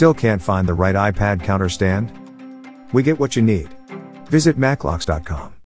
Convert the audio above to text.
Still can't find the right iPad counter stand? We get what you need. Visit Maclocks.com.